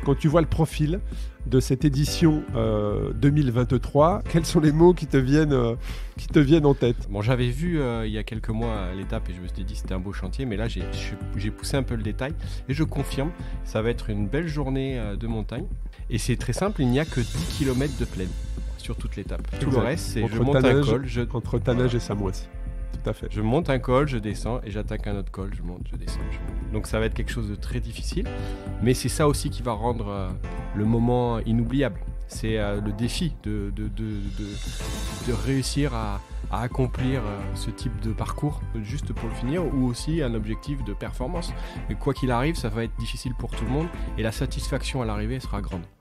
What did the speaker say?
Quand tu vois le profil de cette édition 2023, quels sont les mots qui te viennent en tête? Bon, j'avais vu il y a quelques mois l'étape et je me suis dit c'était un beau chantier, mais là j'ai poussé un peu le détail et je confirme, ça va être une belle journée de montagne. Et c'est très simple, il n'y a que 10 km de plaine sur toute l'étape. Tout le reste, c'est je monte un col. Entre Tanage et Samois. Tout à fait. Je monte un col, je descends et j'attaque un autre col, je monte, je descends, je monte. Donc ça va être quelque chose de très difficile, mais c'est ça aussi qui va rendre le moment inoubliable. C'est le défi de réussir à accomplir ce type de parcours juste pour le finir, ou aussi un objectif de performance. Mais quoi qu'il arrive, ça va être difficile pour tout le monde et la satisfaction à l'arrivée sera grande.